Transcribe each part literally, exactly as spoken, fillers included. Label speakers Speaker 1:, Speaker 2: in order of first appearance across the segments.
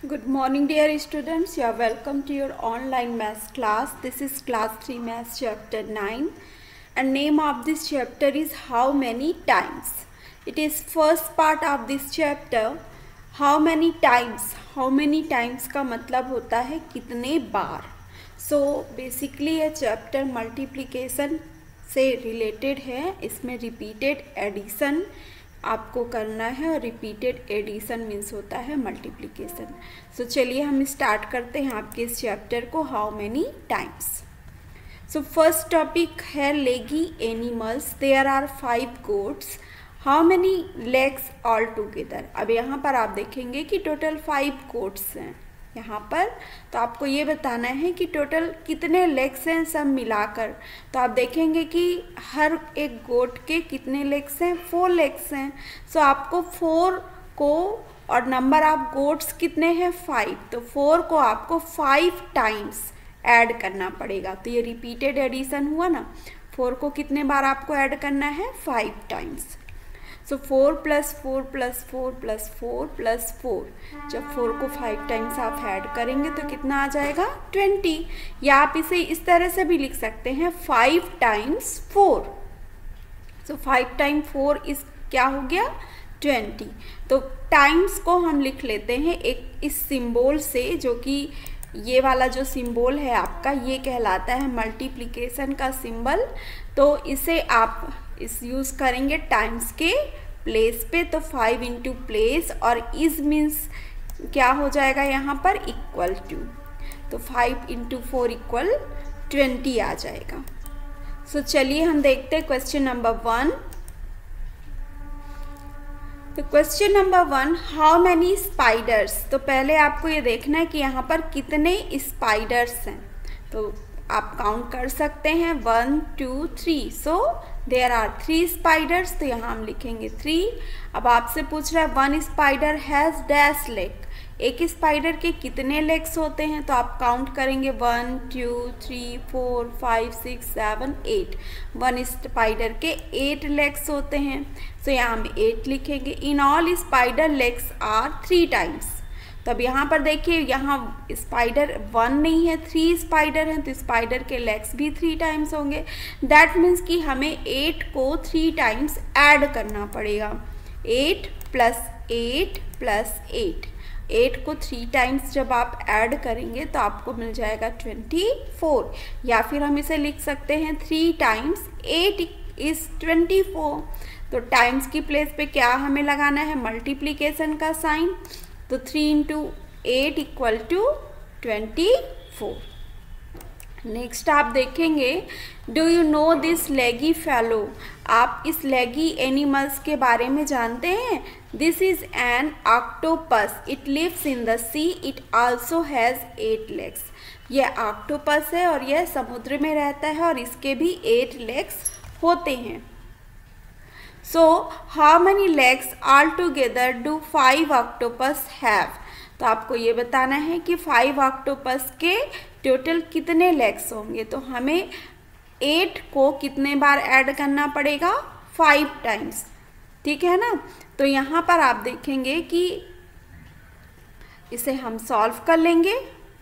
Speaker 1: Good morning dear students, you are welcome to your online maths class. This is class three maths chapter nine and name of this chapter is how many times. It is first part of this chapter. How many times, how many times का मतलब होता है कितने बार. So basically ये chapter multiplication से related है. इसमें रिपीटेड एडिशन आपको करना है और रिपीटेड एडिशन मीन्स होता है मल्टीप्लिकेशन. सो चलिए हम स्टार्ट करते हैं आपके इस चैप्टर को how many times. So first topic है leggy animals. There are five goats. How many legs all together. अब यहाँ पर आप देखेंगे कि टोटल फाइव गोट्स हैं यहाँ पर, तो आपको ये बताना है कि टोटल कितने लेग्स हैं सब मिलाकर. तो आप देखेंगे कि हर एक गोट के कितने लेग्स हैं, फोर लेग्स हैं. सो आपको फोर को और नंबर ऑफ गोट्स कितने हैं, फाइव. तो फोर को आपको फाइव टाइम्स ऐड करना पड़ेगा. तो ये रिपीटेड एडिशन हुआ ना. फोर को कितने बार आपको ऐड करना है, five times. So four plus four plus four plus four plus four. जब फोर को फाइव टाइम्स आप ऐड करेंगे तो कितना आ जाएगा, ट्वेंटी. या आप इसे इस तरह से भी लिख सकते हैं, five times four. So five time four इस क्या हो गया, ट्वेंटी. तो टाइम्स को हम लिख लेते हैं एक इस सिंबल से, जो कि ये वाला जो सिंबल है आपका ये कहलाता है मल्टीप्लिकेशन का सिंबल. तो इसे आप इस यूज़ करेंगे टाइम्स के प्लेस पे. तो फाइव इंटू प्लेस और इज मीन्स क्या हो जाएगा यहाँ पर, इक्वल टू. तो five into four equal twenty आ जाएगा. सो so, चलिए हम देखते हैं क्वेश्चन नंबर वन. तो question number one, how many spiders. तो पहले आपको ये देखना है कि यहाँ पर कितने स्पाइडर्स हैं. तो आप काउंट कर सकते हैं, one two three. So there are three spiders. तो यहाँ हम लिखेंगे थ्री. अब आपसे पूछ रहा है one spider has dash leg. एक स्पाइडर के कितने लेग्स होते हैं. तो आप काउंट करेंगे one two three four five six seven eight. One spider के एट लेग्स होते हैं. सो so, यहाँ हम एट लिखेंगे. In all spider legs are three times. तो अब यहाँ पर देखिए, यहाँ स्पाइडर वन नहीं है, थ्री स्पाइडर हैं. तो स्पाइडर के लेग्स भी थ्री टाइम्स होंगे. दैट मीन्स कि हमें एट को थ्री टाइम्स ऐड करना पड़ेगा. Eight plus eight plus eight. Eight को थ्री टाइम्स जब आप ऐड करेंगे तो आपको मिल जाएगा ट्वेंटी फोर. या फिर हम इसे लिख सकते हैं three times eight is twenty four. तो टाइम्स की प्लेस पे क्या हमें लगाना है, मल्टीप्लिकेशन का साइन. तो three into eight equal to twenty four. Next आप देखेंगे, do you know this leggy fellow. आप इस लेगी एनिमल्स के बारे में जानते हैं. This is an octopus. It lives in the sea. It also has eight legs. यह ऑक्टोपस है और यह समुद्र में रहता है और इसके भी एट लेग्स होते हैं. So how many legs all together do five octopus have. तो आपको ये बताना है कि फाइव ऑक्टोपस के टोटल कितने लेग्स होंगे. तो हमें एट को कितने बार ऐड करना पड़ेगा, फाइव टाइम्स. ठीक है ना. तो यहाँ पर आप देखेंगे कि इसे हम सॉल्व कर लेंगे.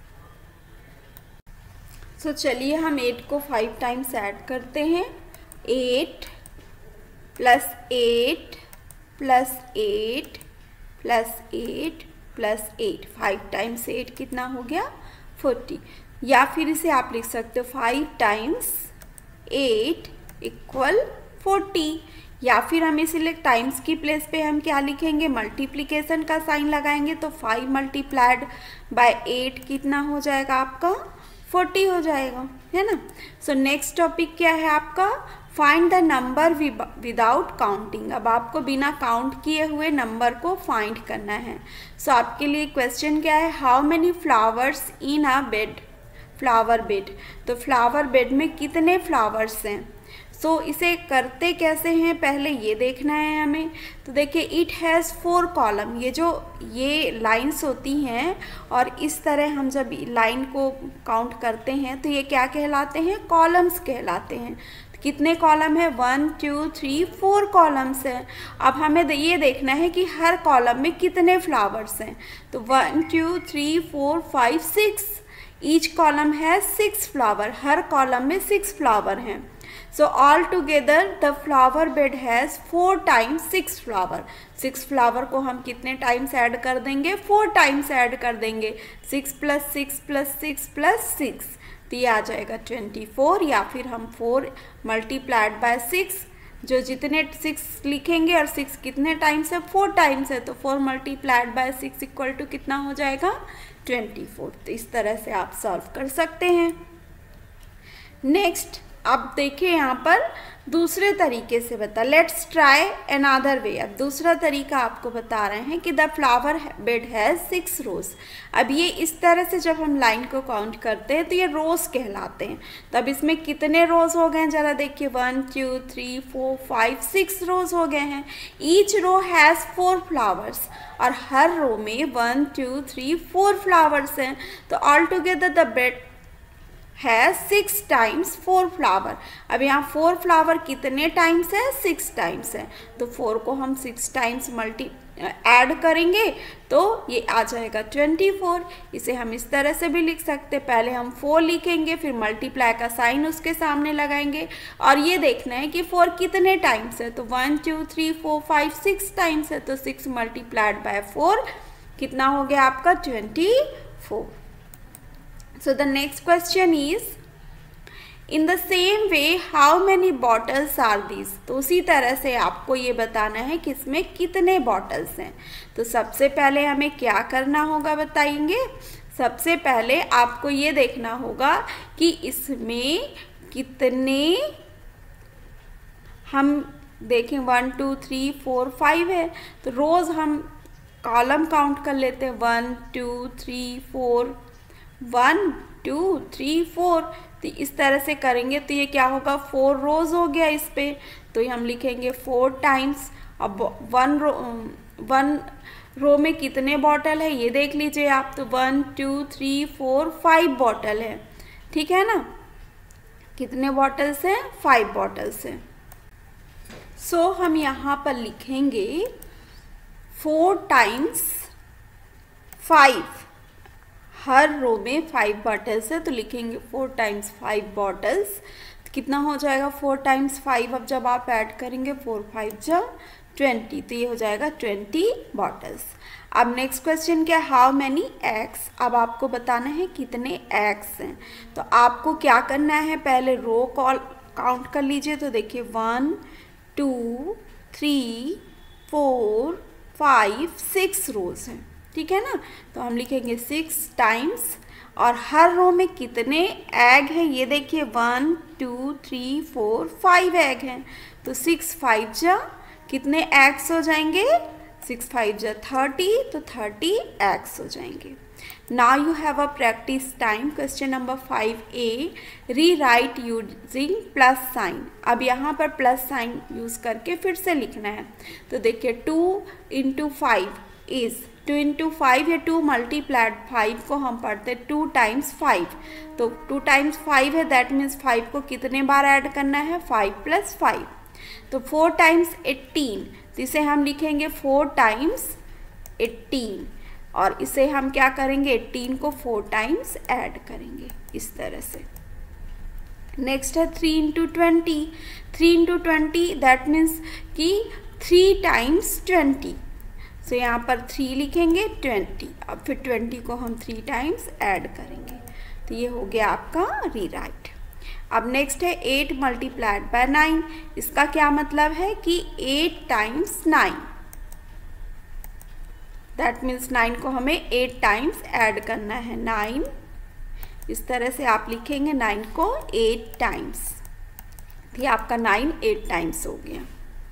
Speaker 1: सो so, चलिए हम एट को फाइव टाइम्स ऐड करते हैं. Eight plus eight plus eight plus eight plus eight. Five times eight कितना हो गया, फोर्टी. या फिर इसे आप लिख सकते हो five times eight equal forty. या फिर हम इसे टाइम्स की प्लेस पे हम क्या लिखेंगे, मल्टीप्लिकेशन का साइन लगाएंगे. तो फाइव मल्टीप्लाइड बाय एट कितना हो जाएगा आपका, फोर्टी हो जाएगा, है ना. सो नेक्स्ट टॉपिक क्या है आपका, find the number without counting. अब आपको बिना काउंट किए हुए नंबर को फाइंड करना है. सो so, आपके लिए क्वेश्चन क्या है, how many flowers in a bed. Flower bed. तो फ्लावर बेड में कितने फ्लावर्स हैं. सो so, इसे करते कैसे हैं, पहले ये देखना है हमें. तो देखिए, इट हैज़ फोर कॉलम. ये जो ये लाइंस होती हैं और इस तरह हम जब लाइन को काउंट करते हैं तो ये क्या कहलाते हैं, कॉलम्स कहलाते हैं. कितने कॉलम है, one two three four columns हैं। अब हमें ये देखना है कि हर कॉलम में कितने फ्लावर्स हैं। तो one two three four five six, each column है सिक्स फ्लावर, हर कॉलम में सिक्स फ्लावर हैं। So all together the flower bed has four times six flower. six flower को हम कितने टाइम्स ऐड कर देंगे, फोर टाइम्स ऐड कर देंगे। Six plus six plus six plus six, तो ये आ जाएगा ट्वेंटी फोर, या फिर हम फोर मल्टीप्लाइड बाय सिक्स, जो जितने सिक्स लिखेंगे और सिक्स कितने टाइम्स है, फोर टाइम्स है, तो four multiplied by six equal to कितना हो जाएगा, ट्वेंटी फोर। तो इस तरह से आप सॉल्व कर सकते हैं। नेक्स्ट अब देखिए यहाँ पर दूसरे तरीके से बता, लेट्स ट्राई अनदर वे। अब दूसरा तरीका आपको बता रहे हैं कि the flower bed has six rows. अब ये इस तरह से जब हम लाइन को काउंट करते हैं तो ये रोज कहलाते हैं। तो अब इसमें कितने रोज हो गए, ज़रा देखिए, one two three four five six rows हो गए हैं। Each row has four flowers, और हर रो में one two three four flowers हैं। तो ऑल टुगेदर द बेड है सिक्स टाइम्स फोर फ्लावर। अब यहाँ फोर फ्लावर कितने टाइम्स है, सिक्स टाइम्स है। तो फोर को हम सिक्स टाइम्स मल्टी ऐड करेंगे तो ये आ जाएगा ट्वेंटी फोर। इसे हम इस तरह से भी लिख सकते हैं, पहले हम फोर लिखेंगे, फिर मल्टीप्लाई का साइन उसके सामने लगाएंगे, और ये देखना है कि फोर कितने टाइम्स है। तो one two three four five six times है, तो सिक्स मल्टीप्लाइड बाय फोर कितना हो गया आपका, twenty four. So the next question is, in the same way how many bottles are these? तो उसी तरह से आपको ये बताना है कि इसमें कितने बॉटल्स हैं। तो सबसे पहले हमें क्या करना होगा बताएंगे। सबसे पहले आपको ये देखना होगा कि इसमें कितने, हम देखें one two three four five है, तो रोज़ हम कॉलम काउंट कर लेते हैं, one two three four, one two three four. तो इस तरह से करेंगे तो ये क्या होगा, फोर रोज हो गया इस पे। तो हम लिखेंगे फोर टाइम्स। अब वन रो वन रो में कितने बॉटल है ये देख लीजिए आप, तो one two three four five bottle है, ठीक है ना। कितने बॉटल्स हैं, फाइव बॉटल्स हैं। सो so, हम यहाँ पर लिखेंगे फोर टाइम्स फाइव, हर रो में फाइव बॉटल्स है, तो लिखेंगे फोर टाइम्स फाइव बॉटल्स। कितना हो जाएगा, फोर टाइम्स फाइव, अब जब आप ऐड करेंगे फोर फाइव जा ट्वेंटी, तो ये हो जाएगा ट्वेंटी बॉटल्स। अब नेक्स्ट क्वेश्चन क्या, हाउ मैनी एग्स। अब आपको बताना है कितने एग्स हैं। तो आपको क्या करना है, पहले रो कॉल काउंट कर लीजिए। तो देखिए one two three four five six rows हैं, ठीक है ना। तो हम लिखेंगे सिक्स टाइम्स, और हर रो में कितने एग हैं ये देखिए, one two three four five egg हैं। तो सिक्स फाइव जा कितने एग्स हो जाएंगे, सिक्स फाइव जा थर्टी, तो थर्टी एग्स हो जाएंगे। Now you have a practice time. Question number five A, rewrite using plus sign. अब यहाँ पर प्लस साइन यूज करके फिर से लिखना है। तो देखिए two into five is, two into five या टू मल्टीप्लाइड फाइव को हम पढ़ते टू टाइम्स फाइव। तो टू टाइम्स फाइव है, दैट मीन्स फाइव को कितने बार ऐड करना है, फाइव प्लस फाइव। तो फोर टाइम्स एट्टीन, तो इसे हम लिखेंगे फोर टाइम्स एट्टीन, और इसे हम क्या करेंगे, एट्टीन को फोर टाइम्स ऐड करेंगे इस तरह से। नेक्स्ट है three into twenty. Three into twenty that means कि थ्री टाइम्स ट्वेंटी, तो यहाँ पर थ्री लिखेंगे ट्वेंटी, अब फिर ट्वेंटी को हम थ्री टाइम्स ऐड करेंगे। तो ये हो गया आपका रीराइट। अब नेक्स्ट है एट मल्टीप्लाइड बाय नाइन। इसका क्या मतलब है कि eight times nine, that means nine को हमें एट टाइम्स ऐड करना है, नाइन। इस तरह से आप लिखेंगे नाइन को एट टाइम्स, ये आपका नाइन एट टाइम्स हो गया।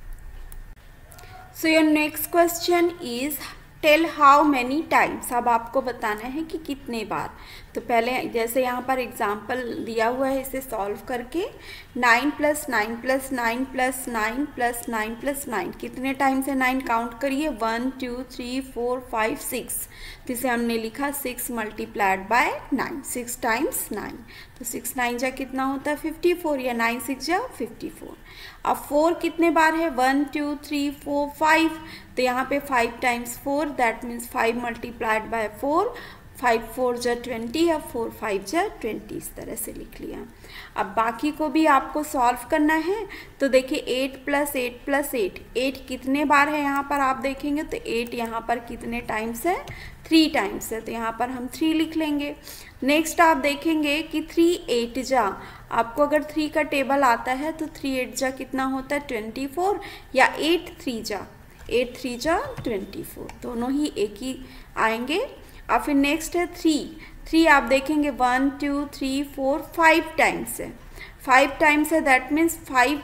Speaker 1: So your next question is tell how many times. अब आपको बताना है कि कितने बार। तो पहले जैसे यहाँ पर एग्जाम्पल दिया हुआ है, इसे सॉल्व करके nine plus nine plus nine plus nine plus nine plus nine, कितने टाइम्स है नाइन काउंट करिए, one two three four five six. तो इसे हमने लिखा six multiplied by nine, six times nine. तो सिक्स नाइन जा कितना होता है फिफ्टी फोर, या नाइन सिक्स जा फिफ्टी फोर। अब फोर कितने बार है, one two three four five, तो यहाँ पे five times four, that means five multiplied by four, five four जा ट्वेंटी या फोर फाइव जा ट्वेंटी, इस तरह से लिख लिया। अब बाकी को भी आपको सॉल्व करना है। तो देखिए eight plus eight plus eight, eight कितने बार है यहाँ पर आप देखेंगे तो एट यहाँ पर कितने टाइम्स है, थ्री टाइम्स है, तो यहाँ पर हम थ्री लिख लेंगे। नेक्स्ट आप देखेंगे कि थ्री एट जा, आपको अगर थ्री का टेबल आता है तो थ्री एट जा कितना होता है ट्वेंटी फोर, या एट थ्री जा, एट थ्री जा ट्वेंटी फोर, दोनों ही एक ही आएंगे। और फिर नेक्स्ट है थ्री, थ्री आप देखेंगे one two three four five times है, फाइव टाइम्स है, दैट मीन्स फाइव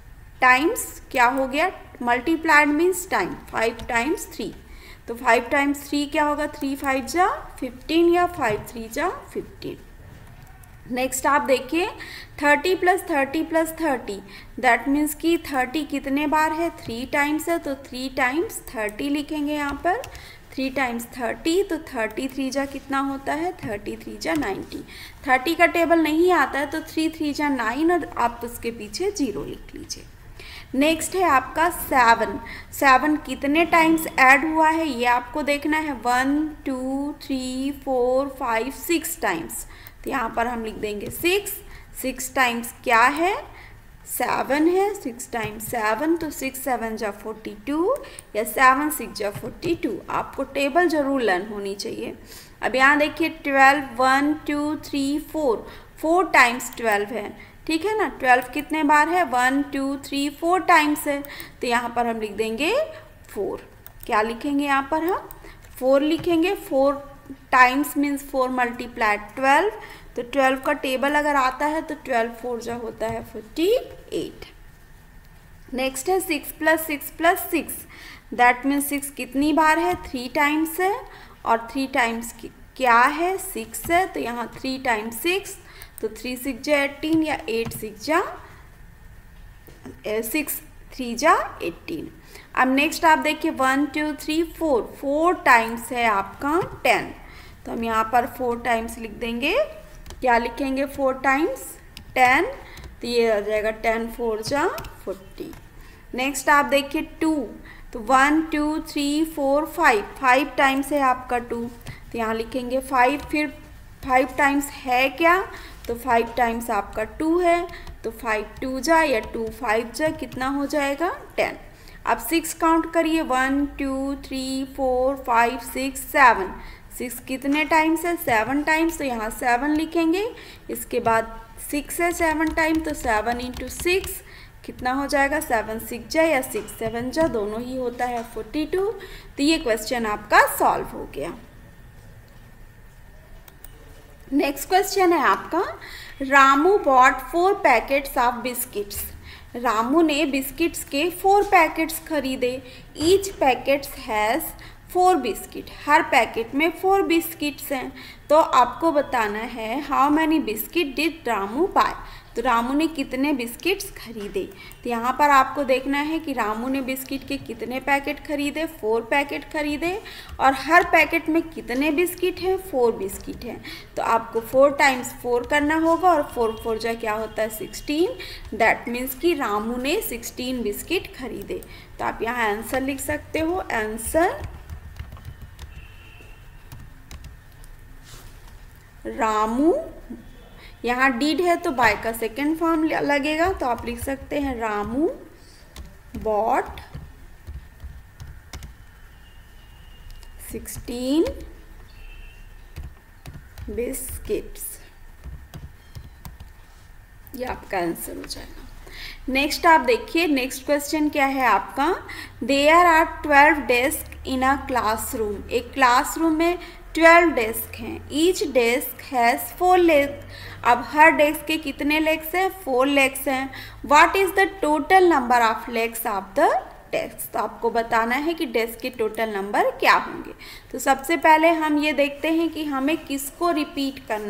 Speaker 1: टाइम्स क्या हो गया, multiplied means time, five times three, तो फाइव टाइम्स थ्री क्या होगा, थ्री फाइव जा फिफ्टीन, या फाइव थ्री जा फिफ्टीन। नेक्स्ट आप देखिए thirty plus thirty plus thirty, that means कि थर्टी कितने बार है, थ्री टाइम्स है, तो थ्री टाइम्स थर्टी लिखेंगे यहाँ पर, थ्री टाइम्स थर्टी, तो थर्टी थ्री जा कितना होता है, थर्टी थ्री जा नाइन्टी। थर्टी का टेबल नहीं आता है तो थ्री थ्री जा नाइन, और आप उसके पीछे जीरो लिख लीजिए। नेक्स्ट है आपका सेवन, सेवन कितने टाइम्स ऐड हुआ है ये आपको देखना है, one two three four five six times, तो यहाँ पर हम लिख देंगे सिक्स, सिक्स टाइम्स क्या है, सेवन है, सिक्स टाइम्स सेवन, तो सिक्स सेवन जा फोर्टी टू, या सेवन सिक्स जा फोर्टी टू, आपको टेबल जरूर लर्न होनी चाहिए। अब यहाँ देखिए twelve, one two three four, four times twelve है, ठीक है ना, ट्वेल्व कितने बार है, one two three four times है, तो यहाँ पर हम लिख देंगे फोर, क्या लिखेंगे यहाँ पर हम, फोर लिखेंगे, four times means four multiplied twelve, तो ट्वेल्व का टेबल अगर आता है तो ट्वेल्व फोर जा होता है फोर्टी एट। नेक्स्ट है six plus six plus six, that means six कितनी बार है, थ्री टाइम्स है, और थ्री टाइम्स क्या है, सिक्स है, तो यहाँ थ्री टाइम्स सिक्स, तो थ्री सिक्स जा एटीन, या एट सिक्स जा सिक्स थ्री जा एटीन। अब नेक्स्ट आप देखिए one two three four, four times है आपका टेन, तो हम यहाँ पर फोर टाइम्स लिख देंगे, क्या लिखेंगे फोर टाइम्स टेन, तो ये आ जाएगा टेन फोर जा फोर्टी। नेक्स्ट आप देखिए टू, तो one two three four five, five times है आपका टू, तो यहाँ लिखेंगे फाइव, फिर फाइव टाइम्स है क्या, तो फाइव टाइम्स आपका टू है, तो फाइव टू जा या टू फाइव जा कितना हो जाएगा टेन। अब सिक्स काउंट करिए, one two three four five six seven, six कितने टाइम्स है, सेवन टाइम्स, तो यहाँ सेवन लिखेंगे, इसके बाद सिक्स है सेवन टाइम, तो सेवन इंटू सिक्स कितना हो जाएगा, सेवन सिक्स जा या सिक्स सेवन जा, दोनों ही होता है फोर्टी टू। तो ये क्वेश्चन आपका सॉल्व हो गया। नेक्स्ट क्वेश्चन है आपका, Ramu bought four packets of biscuits, Ramu ने बिस्किट्स के फोर पैकेट्स खरीदे, each packets has four biscuit, हर पैकेट में फोर बिस्किट्स हैं, तो आपको बताना है how many biscuit did Ramu buy, तो रामू ने कितने बिस्किट्स खरीदे। तो यहाँ पर आपको देखना है कि रामू ने बिस्किट के कितने पैकेट खरीदे, फोर पैकेट खरीदे, और हर पैकेट में कितने बिस्किट हैं, फोर बिस्किट हैं, तो आपको फोर टाइम्स फोर करना होगा, और फोर फोर जो क्या होता है सिक्सटीन, दैट मीन्स कि रामू ने सिक्सटीन बिस्किट खरीदे। तो आप यहाँ आंसर लिख सकते हो, आंसर रामू, यहाँ डीड है तो बाय का सेकेंड फॉर्म लगेगा, तो आप लिख सकते हैं रामू बॉट सिक्सटीन बिस्किट्स, ये आपका आंसर हो जाएगा। नेक्स्ट आप देखिए, नेक्स्ट क्वेश्चन क्या है आपका, there are twelve desk in a classroom, एक क्लासरूम में ट्वेल्व डेस्क हैं, each desk has four leg, अब हर डेस्क के कितने लेग्स हैं, फोर लेग्स हैं, what is the total number of legs of the desk, तो आपको बताना है कि डेस्क के टोटल नंबर क्या होंगे। तो सबसे पहले हम ये देखते हैं कि हमें किसको रिपीट करना है,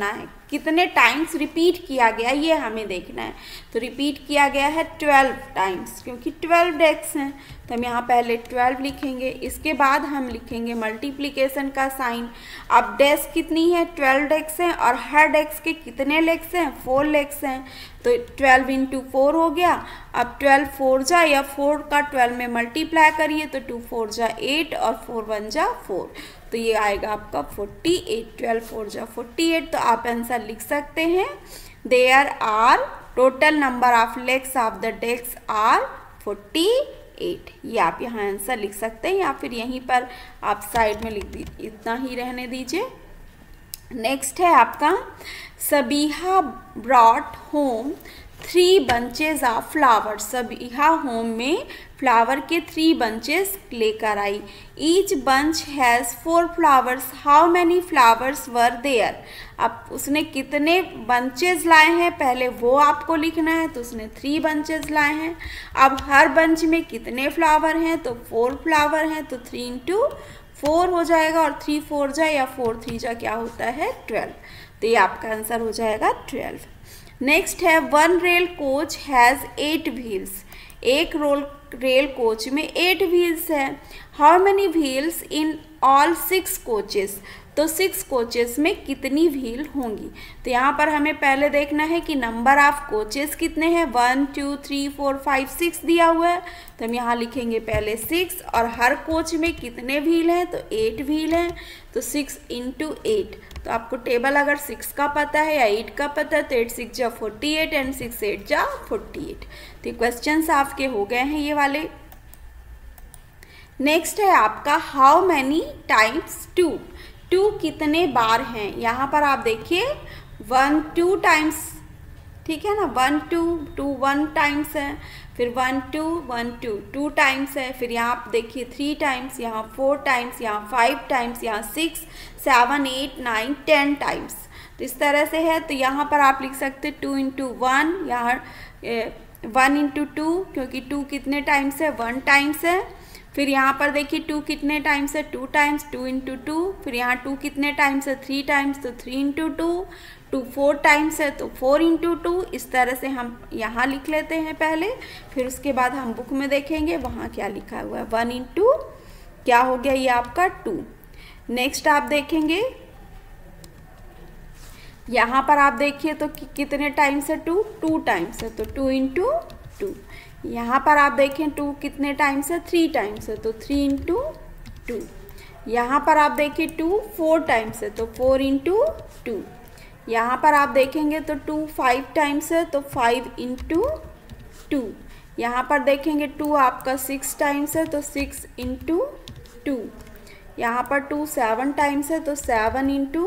Speaker 1: कितने टाइम्स रिपीट किया गया ये हमें देखना है। तो रिपीट किया गया है ट्वेल्व टाइम्स, क्योंकि ट्वेल्व डेस्क हैं तो हम यहाँ पहले ट्वेल्व लिखेंगे। इसके बाद हम लिखेंगे मल्टीप्लिकेशन का साइन। अब डेस्क कितनी है, ट्वेल्व डेस्क हैं और हर डेस्क के कितने लेग्स हैं, फोर लेग्स हैं। तो ट्वेल्व इंटू फोर हो गया। अब ट्वेल्व फोर जा या फोर का ट्वेल्व में मल्टीप्लाई करिए तो टू फोर जा एट और फोर वन जा फोर, तो ये आएगा आपका फोर्टी एट। ट्वेल्व फोर जा फोर्टी एट। तो आप आंसर लिख सकते हैं there are total number of legs of the desk are forty eight. ये आप यहाँ आंसर लिख सकते हैं या फिर यहीं पर आप साइड में लिख दीजिए, इतना ही रहने दीजिए। नेक्स्ट है आपका Sabiha brought home three bunches of flower. Sabiha home में फ्लावर के थ्री बंचेस लेकर आई। Each bunch has four flowers, how many flowers were there. अब उसने कितने बंचेस लाए हैं पहले वो आपको लिखना है, तो उसने थ्री बंचेस लाए हैं। अब हर बंच में कितने फ्लावर हैं, तो फोर फ्लावर हैं, तो थ्री इंटू फोर हो जाएगा और थ्री फोर जा या फोर थ्री जा क्या होता है ट्वेल्व। तो ये आपका आंसर हो जाएगा ट्वेल्व। नेक्स्ट है one rail coach has eight wheels. एक रोल रेल कोच में एट व्हील्स है। How many wheels in all six coaches. तो सिक्स कोचेस में कितनी व्हील होंगी। तो यहाँ पर हमें पहले देखना है कि नंबर ऑफ कोचेस कितने हैं, one two three four five six दिया हुआ है, तो हम यहाँ लिखेंगे पहले सिक्स। और हर कोच में कितने व्हील हैं, तो एट व्हील हैं, तो सिक्स इंटू एट। तो आपको टेबल अगर सिक्स का पता है या एट का पता है तो एट सिक्स जा forty eight and six eight जा फोर्टी एट। तो क्वेश्चन आपके हो गए हैं ये वाले। नेक्स्ट है आपका how many times two. Two कितने बार हैं, यहाँ पर आप देखिए वन टू टाइम्स, ठीक है ना, one two two one times है, फिर one two one two two times है, फिर यहाँ आप देखिए थ्री टाइम्स, यहाँ फोर टाइम्स, यहाँ फाइव टाइम्स, यहाँ six seven eight nine ten times. तो इस तरह से है। तो यहाँ पर आप लिख सकते हैं टू इंटू वन, यहाँ वन इंटू टू, क्योंकि टू कितने टाइम्स है, वन टाइम्स है। फिर यहाँ पर देखिए टू कितने टाइम्स है, two times, two into two. फिर यहाँ टू कितने टाइम्स है, थ्री टाइम्स, तो three into two. Two four times है तो फोर इंटू टू। इस तरह से हम यहाँ लिख लेते हैं पहले, फिर उसके बाद हम बुक में देखेंगे वहाँ क्या लिखा हुआ है। वन इंटू क्या हो गया ये आपका टू। नेक्स्ट आप देखेंगे यहाँ पर आप देखिए तो कि, कितने टाइम्स है, टू टू टाइम्स है, तो टू इंटू टू। यहाँ पर आप देखें टू कितने टाइम्स है, थ्री टाइम्स है, तो थ्री इंटू टू। यहाँ पर आप देखिए टू फोर टाइम्स है, तो फोर इंटू टू। यहाँ पर आप देखेंगे तो टू फाइव टाइम्स है, तो फाइव इंटू टू। यहाँ पर देखेंगे टू आपका सिक्स टाइम्स है, तो सिक्स इंटू टू। यहाँ पर टू सेवन टाइम्स है, तो सेवन इंटू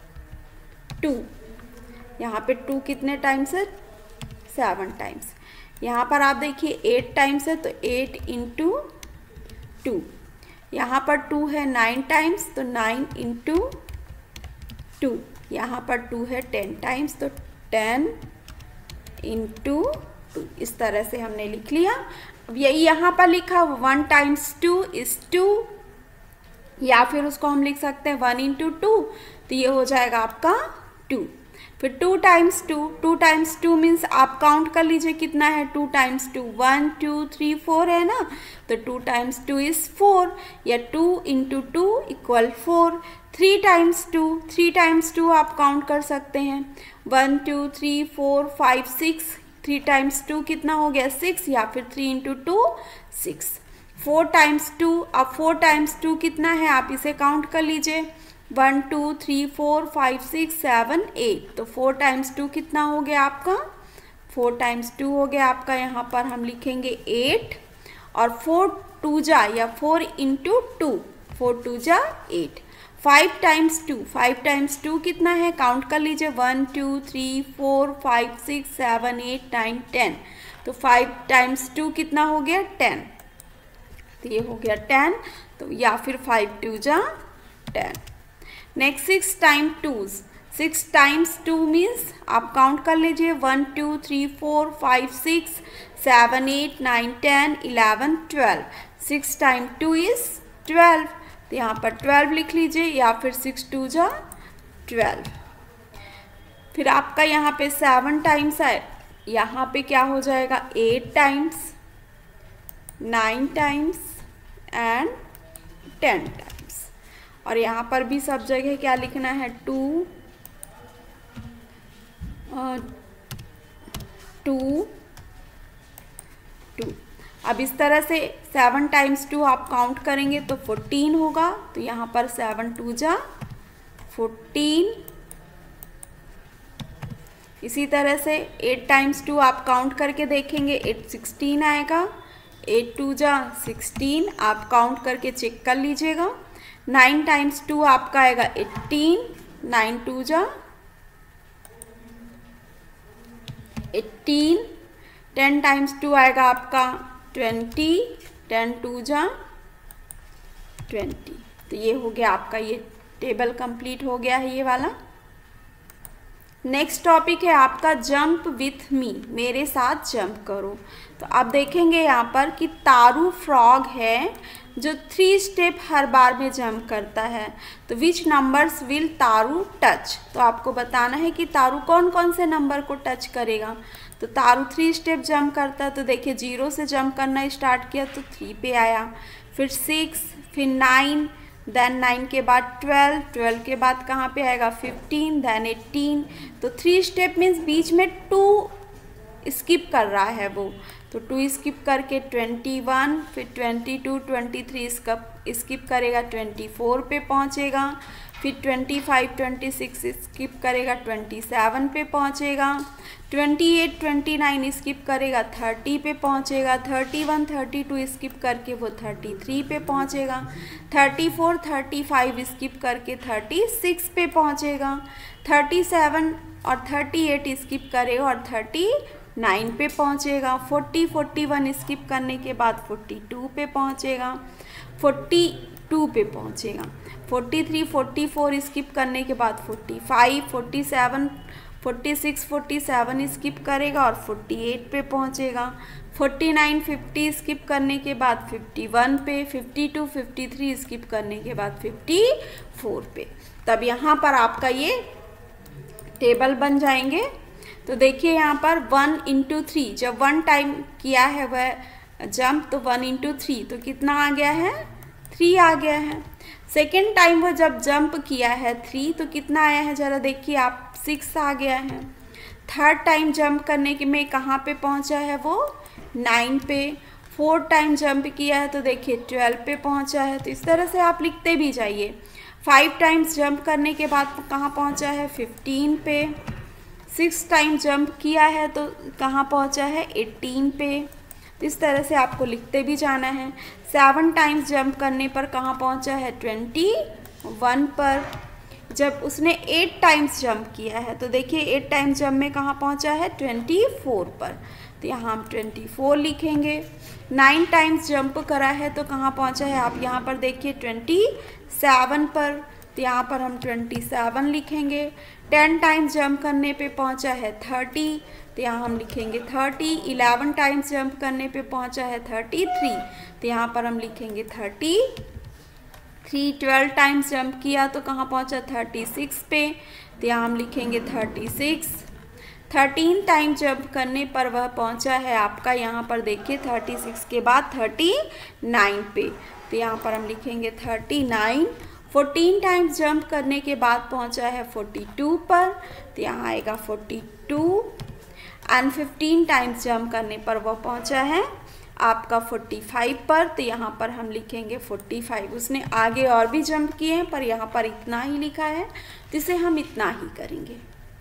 Speaker 1: टू। यहाँ पे टू कितने टाइम्स है, सेवन टाइम्स। यहाँ पर आप देखिए एट टाइम्स है, तो एट इंटू टू। यहाँ पर टू है नाइन टाइम्स, तो नाइन इंटू टू। यहाँ पर टू है टेन टाइम्स, तो टेन इंटू टू। इस तरह से हमने लिख लिया। अब यही यहाँ पर लिखा one times two is two, या फिर उसको हम लिख सकते हैं वन इंटू टू, तो ये हो जाएगा आपका टू। फिर two times two, two times two means आप काउंट कर लीजिए कितना है, two times two one two three four है ना, तो two times two is four, या two into two equal four. Three times two, three times two आप काउंट कर सकते हैं, one two three four five six. Three times two कितना हो गया, सिक्स, या फिर three into two six. Four times to, अब फोर टाइम्स टू कितना है आप इसे काउंट कर लीजिए, one two three four five six seven eight. तो फोर टाइम्स टू कितना हो गया आपका, फोर टाइम्स टू हो गया आपका, यहाँ पर हम लिखेंगे एट। और फोर टू जा या four into two, four two जा eight. Five times two, five times two कितना है काउंट कर लीजिए, one two three four five six seven eight nine ten. तो फाइव टाइम्स टू कितना हो गया, टेन। तो ये हो गया टेन, तो या फिर फाइव टू जा ten. Next six time twos, six times two means आप काउंट कर लीजिए, one two three four five six seven eight nine ten eleven twelve. Six time two is twelve, तो यहाँ पर ट्वेल्व लिख लीजिए, या फिर सिक्स टू जा ट्वेल्व। फिर आपका यहाँ पे सेवन टाइम्स है, यहाँ पे क्या हो जाएगा eight times, nine times and ten times. और यहाँ पर भी सब जगह क्या लिखना है, टू टू टू। अब इस तरह से सेवन टाइम्स टू आप काउंट करेंगे तो फोर्टीन होगा, तो यहाँ पर सेवन टू जा फोर्टीन। इसी तरह से एट टाइम्स टू आप काउंट करके देखेंगे, एट सिक्सटीन आएगा, एट टू जा सिक्सटीन, आप काउंट करके चेक कर लीजिएगा। नाइन टाइम्स टू आपका आएगा एट्टीन, नाइन टू जा एट्टीन। टेन टाइम्स टू आएगा आपका ट्वेंटी, टेन टू जा ट्वेंटी। तो ये हो गया आपका, ये टेबल कंप्लीट हो गया है ये वाला। नेक्स्ट टॉपिक है आपका जंप विथ मी, मेरे साथ जंप करो। तो आप देखेंगे यहाँ पर कि तारू फ्रॉग है जो थ्री स्टेप हर बार में जंप करता है। तो which numbers will Taru touch, तो आपको बताना है कि तारू कौन कौन से नंबर को टच करेगा। तो तारू थ्री स्टेप जंप करता है, तो देखिए जीरो से जंप करना स्टार्ट किया तो थ्री पे आया, फिर सिक्स, फिर नाइन, देन नाइन के बाद ट्वेल्व, ट्वेल्व के बाद कहाँ पे आएगा फिफ्टीन, देन एटीन। तो थ्री स्टेप मीन्स बीच में टू स्किप कर रहा है वो, तो टू स्किप करके ट्वेंटी वन, फिर twenty two, twenty three skip करेगा ट्वेंटी फोर पे पहुँचेगा, फिर twenty five, twenty six skip करेगा ट्वेंटी सेवन पे पहुँचेगा, twenty eight, twenty nine skip करेगा थर्टी पे पहुँचेगा, thirty one, thirty two skip करके वो थर्टी थ्री पे पहुँचेगा, thirty four, thirty five skip करके थर्टी सिक्स पे पहुँचेगा, थर्टी सेवन और थर्टी एट स्किप करेगा और थर्टी नाइन पे पहुँचेगा, फोर्टी, फोर्टी वन स्किप करने के बाद फोर्टी टू पे पहुँचेगा, फोर्टी टू पे पहुँचेगा, forty three, forty four skip करने के बाद forty five, forty seven, forty six, forty seven skip करेगा और फोर्टी एट पे पहुँचेगा, फोर्टी नाइन, फिफ्टी स्किप करने के बाद फिफ्टी वन पे, fifty two, fifty three skip करने के बाद फिफ्टी फोर पे। तब यहाँ पर आपका ये टेबल बन जाएंगे। तो देखिए यहाँ पर वन इंटू थ्री, जब वन टाइम किया है वह जंप तो वन इंटू थ्री तो कितना आ गया है, थ्री आ गया है। सेकेंड टाइम वो जब जंप किया है थ्री तो कितना आया है जरा देखिए आप, सिक्स आ गया है। थर्ड टाइम जंप करने के में कहाँ पे पहुँचा है वो, नाइन पे। फोर्थ टाइम जंप किया है तो देखिए ट्वेल्व पे पहुँचा है। तो इस तरह से आप लिखते भी जाइए। फाइव टाइम्स जंप करने के बाद कहाँ पहुँचा है, फिफ्टीन पे। सिक्स टाइम जंप किया है तो कहाँ पहुँचा है, एटीन पे। तो इस तरह से आपको लिखते भी जाना है। सेवन टाइम्स जंप करने पर कहाँ पहुँचा है, ट्वेंटी वन पर। जब उसने एट टाइम्स जंप किया है तो देखिए एट टाइम्स जंप में कहाँ पहुँचा है, ट्वेंटी फोर पर। तो यहाँ हम ट्वेंटी फोर लिखेंगे। नाइन टाइम्स जंप करा है तो कहाँ पहुँचा है, आप यहाँ पर देखिए ट्वेंटी सेवन पर। तो यहाँ पर हम ट्वेंटी सेवन लिखेंगे। टेन टाइम्स जंप करने पे पहुँचा है थर्टी, तो यहाँ हम लिखेंगे थर्टी। इलेवन टाइम्स जंप करने पे पहुँचा है थर्टी थ्री, तो यहाँ पर हम लिखेंगे thirty three. Twelve times jump किया तो कहाँ पहुँचा, थर्टी सिक्स पे, तो यहाँ हम लिखेंगे thirty six. Thirteen time jump करने पर वह पहुँचा है आपका यहाँ पर देखिए थर्टी सिक्स के बाद थर्टी नाइन पे, तो यहाँ पर हम लिखेंगे thirty nine. Fourteen times jump करने के बाद पहुँचा है फोर्टी टू पर, तो यहाँ आएगा forty two. And fifteen times jump करने पर वह पहुँचा है आपका फोर्टी फाइव पर, तो यहाँ पर हम लिखेंगे फोर्टी फाइव। उसने आगे और भी जंप किए हैं पर यहाँ पर इतना ही लिखा है, तो इसे हम इतना ही करेंगे।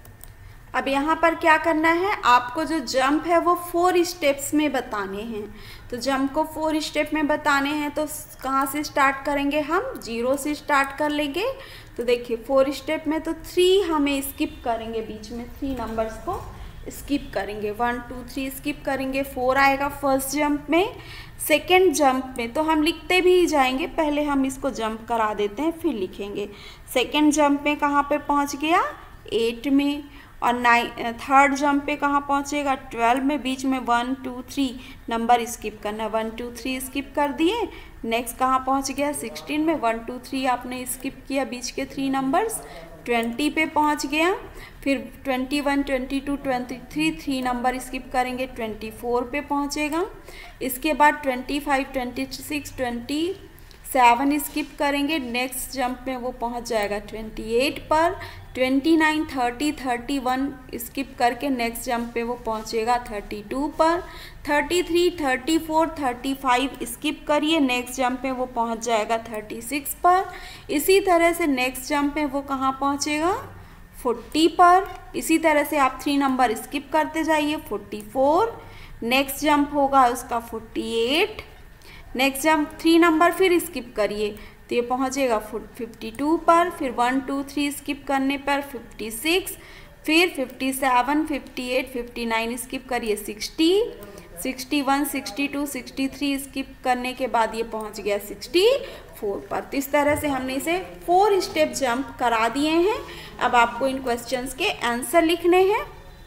Speaker 1: अब यहाँ पर क्या करना है, आपको जो जंप है वो फोर स्टेप्स में बताने हैं। तो जंप को फोर स्टेप में बताने हैं तो कहाँ से स्टार्ट करेंगे, हम जीरो से स्टार्ट कर लेंगे। तो देखिए फोर स्टेप में तो थ्री हमें स्किप करेंगे, बीच में थ्री नंबर्स को स्किप करेंगे। वन टू थ्री स्किप करेंगे, फोर आएगा फर्स्ट जंप में। सेकेंड जंप में तो हम लिखते भी ही जाएंगे, पहले हम इसको जंप करा देते हैं फिर लिखेंगे। सेकेंड जंप में कहाँ पे पहुँच गया, एट में। और नाइन थर्ड जंप पे कहाँ पहुँचेगा, ट्वेल्व में। बीच में one two three number skip करना, वन टू थ्री स्किप कर दिए, नेक्स्ट कहाँ पहुँच गया, सिक्सटीन में। वन टू थ्री आपने स्किप किया बीच के थ्री नंबर्स, ट्वेंटी पे पहुँच गया। फिर twenty one, twenty two, twenty three three number skip करेंगे, ट्वेंटी फोर पे पहुँचेगा। इसके बाद twenty five, twenty six, twenty seven skip करेंगे, नेक्स्ट जंप में वो पहुंच जाएगा ट्वेंटी एट पर। Twenty nine, thirty, thirty one skip करके नेक्स्ट जंप पे वो पहुंचेगा थर्टी टू पर। Thirty three, thirty four, thirty five skip करिए, नेक्स्ट जंप में वो पहुंच जाएगा थर्टी सिक्स पर। इसी तरह से नेक्स्ट जंप में वो कहाँ पहुंचेगा, फोर्टी पर। इसी तरह से आप थ्री नंबर स्किप करते जाइए, फोर्टी फोर, नेक्स्ट जंप होगा उसका forty eight. Next jump three number फिर स्किप करिए तो ये पहुंचेगा फिफ्टी टू पर। फिर वन टू थ्री स्किप करने पर फिफ्टी सिक्स, फिर fifty seven, fifty eight, fifty nine skip करिए sixty, sixty one, sixty two, sixty three skip करने के बाद ये पहुंच गया सिक्सटी फोर पर। तो इस तरह से हमने इसे फोर स्टेप जंप करा दिए हैं। अब आपको इन क्वेश्चंस के आंसर लिखने हैं।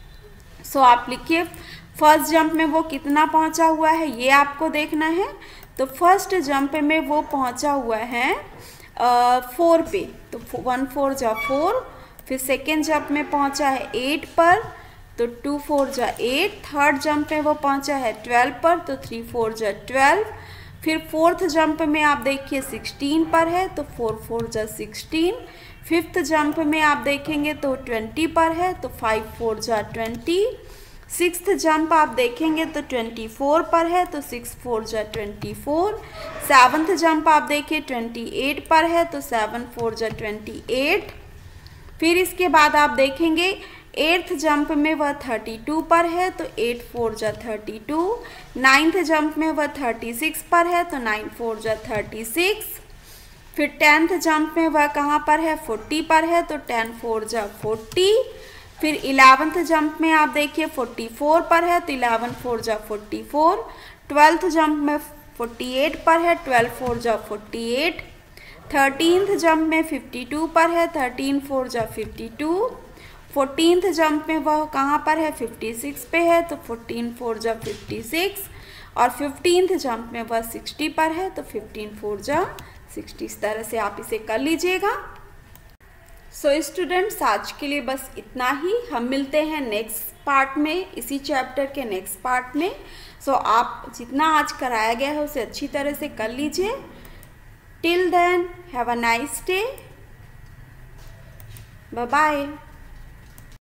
Speaker 1: सो आप लिखिए फर्स्ट जंप में वो कितना पहुंचा हुआ है ये आपको देखना है। तो फर्स्ट जंप में वो पहुंचा हुआ है फोर पे, तो वन फोर जा फोर। फिर सेकेंड जंप में पहुंचा है एट पर, तो टू फोर जा एट। थर्ड जंप में वो पहुंचा है ट्वेल्व पर, तो थ्री फोर जा ट्वेल्व। फिर फोर्थ जंप में आप देखिए सिक्सटीन पर है, तो फोर फोर जा सिक्सटीन। फिफ्थ जंप में आप देखेंगे तो ट्वेंटी पर है, तो फाइव फोर जा ट्वेंटी। सिक्स्थ जंप आप देखेंगे तो ट्वेंटी फोर पर है, तो सिक्स फोर जा ट्वेंटी फोर। सेवन्थ जंप आप देखिए ट्वेंटी एट पर है, तो सेवन फोर जा ट्वेंटी एट। फिर इसके बाद आप देखेंगे एट्थ जंप में वह थर्टी टू पर है, तो एट फोर जा थर्टी टू। नाइन्थ जंप में वह थर्टी सिक्स पर है, तो नाइन फोर जा थर्टी सिक्स। फिर टेंथ जंप में वह कहाँ पर है, फोर्टी पर है, तो टेन फोर जा फोर्टी। फिर इलेवंथ जंप में आप देखिए फोर्टी फोर पर है, तो इलेवन फोर जा फोर्टी फोर। ट्वेल्थ जंप में फोर्टी एट पर है, ट्वेल्व फोर जा फोर्टी एट। थर्टीन्थ जंप में फिफ्टी टू पर है, थर्टीन फोर जा फिफ्टी टू। फोर्टीन्थ जंप में वह कहाँ पर है, फिफ्टी सिक्स पे है, तो फोर्टीन फोर जा फिफ्टी सिक्स। और फिफ्टीन्थ जंप में वह सिक्सटी पर है, तो फिफ्टीन फोर जा सिक्सटी। इस तरह से आप इसे कर लीजिएगा। सो so, स्टूडेंट्स आज के लिए बस इतना ही। हम मिलते हैं नेक्स्ट पार्ट में, इसी चैप्टर के नेक्स्ट पार्ट में। सो so, आप जितना आज कराया गया है उसे अच्छी तरह से कर लीजिए। Till then have a nice day, bye bye.